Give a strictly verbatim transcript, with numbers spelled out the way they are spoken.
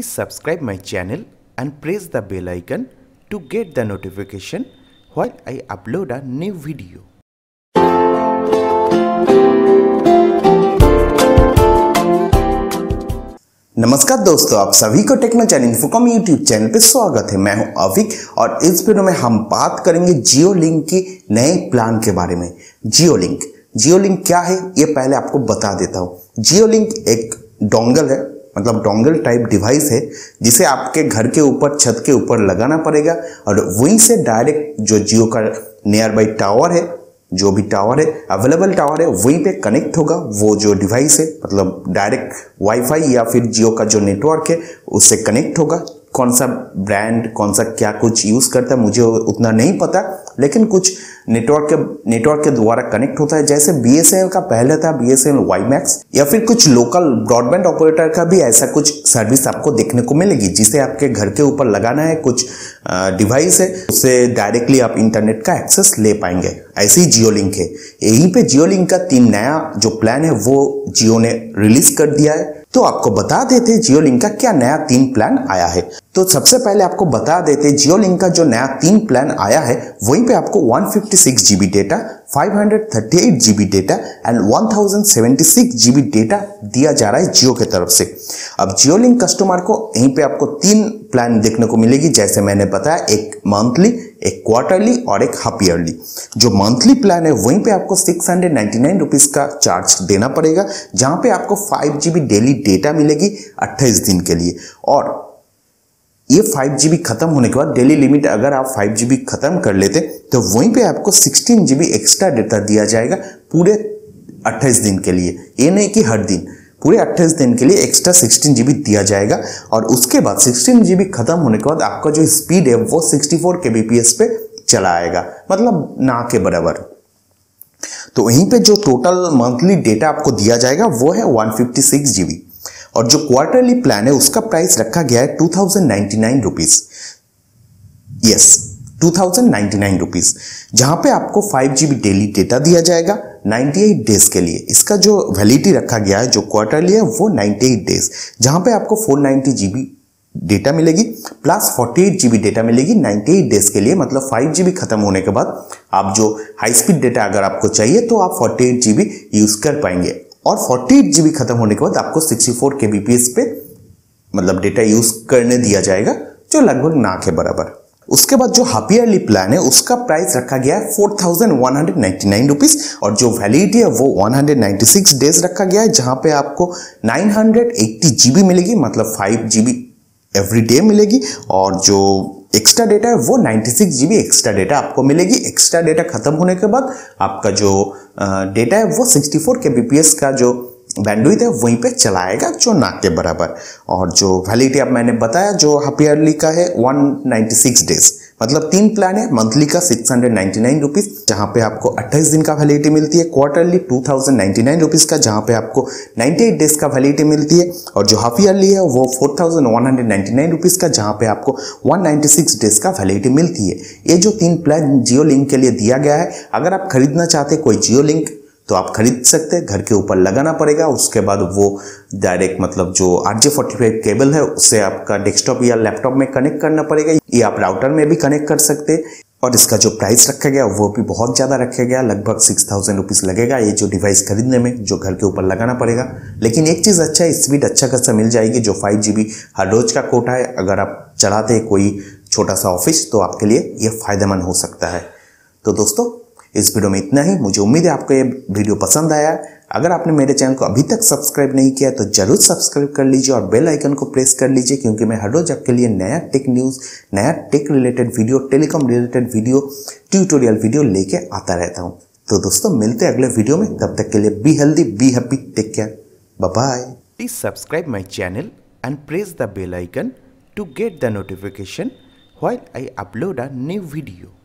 Please subscribe my channel and press the bell icon to get the notification while I upload a new video. नमस्कार दोस्तों, आप सभी को Techno channel Infocom YouTube channel पे स्वागत है। मैं हूं अविक और इस वीडियो में हम बात करेंगे जियो लिंक की नए प्लान के बारे में। जियो लिंक जियो लिंक क्या है ये पहले आपको बता देता हूं। जियो लिंक एक डोंगल है, मतलब डोंगल टाइप डिवाइस है जिसे आपके घर के ऊपर छत के ऊपर लगाना पड़ेगा और वहीं से डायरेक्ट जो जियो का नियर बाई टावर है, जो भी टावर है अवेलेबल टावर है वहीं पे कनेक्ट होगा वो जो डिवाइस है, मतलब डायरेक्ट वाईफाई या फिर जियो का जो नेटवर्क है उससे कनेक्ट होगा। कौन सा ब्रांड कौन सा क्या कुछ यूज़ करता है मुझे उतना नहीं पता, लेकिन कुछ नेटवर्क के नेटवर्क के द्वारा कनेक्ट होता है। जैसे बीएसएनएल का पहले था बीएसएनएल वाई मैक्स, या फिर कुछ लोकल ब्रॉडबैंड ऑपरेटर का भी ऐसा कुछ सर्विस आपको देखने को मिलेगी जिसे आपके घर के ऊपर लगाना है, कुछ डिवाइस है उससे डायरेक्टली आप इंटरनेट का एक्सेस ले पाएंगे। ऐसे ही जियो लिंक है। यहीं पे जियो लिंक का तीन नया जो प्लान है वो जियो ने रिलीज कर दिया है। तो आपको बता देते जियो लिंक का क्या नया तीन प्लान आया है। तो सबसे पहले आपको बता देते जियो लिंक का जो नया तीन प्लान आया है वहीं पे आपको one fifty six GB data, five thirty eight GB data and one thousand seventy six GB data दिया जा रहा है जियो की तरफ से। अब जियो लिंक कस्टमर को यहीं पे आपको तीन प्लान देखने को मिलेगी, जैसे मैंने बताया, एक मंथली, एक क्वार्टरली और एक हाफ ईयरली। जो मंथली प्लान है वहीं पे आपको six hundred ninety nine rupees का चार्ज देना पड़ेगा, जहां पे आपको फाइव जीबी डेली डेटा मिलेगी अट्ठाईस दिन के लिए। और ये फाइव जीबी खत्म होने के बाद डेली लिमिट अगर आप फाइव जीबी खत्म कर लेते तो वहीं पे आपको सिक्सटीन जीबी एक्स्ट्रा डेटा दिया जाएगा पूरे अट्ठाईस दिन के लिए। ये नहीं कि हर दिन, पूरे अट्ठाईस दिन के लिए एक्स्ट्रा सिक्सटीन जीबी दिया जाएगा। और उसके बाद सिक्सटीन जीबी खत्म होने के बाद आपका जो स्पीड है वो सिक्सटी फोर केबीपीएस पे चला आएगा, मतलब ना के बराबर। तो वहीं पे जो टोटल मंथली डेटा आपको दिया जाएगा वो है वन फिफ्टी सिक्स जीबी। और जो क्वार्टरली प्लान है उसका प्राइस रखा गया है two thousand ninety nine rupees. Yes, two thousand ninety nine rupees, जहां पे आपको फाइव जीबी डेली डेटा दिया जाएगा नाइन्टी एट डेज के लिए। इसका जो वैलिडिटी रखा गया है जो क्वार्टरली है वो नाइन्टी एट डेज, जहां पे आपको फोर नाइन्टी जीबी डेटा मिलेगी plus forty eight GB data मिलेगी नाइन्टी एट डेज के लिए। मतलब फाइव जीबी खत्म होने के बाद आप जो हाई स्पीड डेटा अगर आपको चाहिए तो आप फोर्टी एट जीबी यूज कर पाएंगे। और फोर्टी एट जीबी खत्म होने के बाद आपको सिक्सटी फोर केबीपीएस पे मतलब डेटा यूज करने दिया जाएगा, जो लगभग ना के बराबर। उसके बाद जो हाफ ईयरली प्लान है उसका प्राइस रखा गया है four thousand one hundred ninety nine rupees और जो वैलिडिटी है वो one hundred ninety six days रखा गया है, जहां पे आपको नाइन हंड्रेड एट्टी जीबी मिलेगी, मतलब फाइव जीबी एवरी डे मिलेगी। और जो एक्स्ट्रा डेटा है वो ninety six GB extra data आपको मिलेगी। एक्स्ट्रा डेटा खत्म होने के बाद आपका जो डेटा है वो सिक्सटी फोर केबीपीएस का जो बैंडविड्थ है वहीं पे चलाएगा, जो ना के बराबर। और जो वैलिडिटी अब मैंने बताया जो हाफ ईयरली का है वन नाइन्टी सिक्स डेज, मतलब तीन प्लान है। मंथली का six hundred ninety nine rupees जहां पे आपको अट्ठाईस दिन का वैलिडिटी मिलती है, quarterly two thousand ninety nine rupees का जहां पे आपको नाइन्टी एट डेज का वैलिडिटी मिलती है। और जो हाफ ईयरली है वो four thousand one hundred ninety nine rupees का, जहां पे आपको वन नाइन्टी सिक्स डेज का वैलिडिटी मिलती है। ये जो तीन प्लान जियो लिंक के लिए दिया गया है, अगर आप खरीदना चाहते कोई जियो लिंक तो आप खरीद सकते हैं। घर के ऊपर लगाना पड़ेगा, उसके बाद वो डायरेक्ट मतलब जो R J forty five cable है उससे आपका डेस्कटॉप या लैपटॉप में कनेक्ट करना पड़ेगा, ये आप राउटर में भी कनेक्ट कर सकते हैं। और इसका जो प्राइस रखा गया वो भी बहुत ज़्यादा रखा गया, लगभग सिक्स थाउजेंड रुपीज़ लगेगा ये जो डिवाइस खरीदने में, जो घर के ऊपर लगाना पड़ेगा। लेकिन एक चीज़ अच्छा है, स्पीड अच्छा खासा मिल जाएगी। जो फाइव जीबी हर रोज़ का कोटा है, अगर आप चलाते हैं कोई छोटा सा ऑफिस तो आपके लिए ये फायदेमंद हो सकता है। तो दोस्तों इस वीडियो में इतना ही। मुझे उम्मीद है आपको ये वीडियो पसंद आया। अगर आपने मेरे चैनल को अभी तक सब्सक्राइब नहीं किया तो जरूर सब्सक्राइब कर लीजिए और बेल आइकन को प्रेस कर लीजिए, क्योंकि मैं हर रोज आपके लिए नया टेक न्यूज़, नया tech related video, telecom related video, tutorial video लेके आता रहता हूँ। तो दोस्तों मिलते हैं अगले वीडियो में, तब तक के लिए be healthy, be happy, take care, bye bye. Please subscribe my channel and press the bell icon to get the notification while I upload a new video.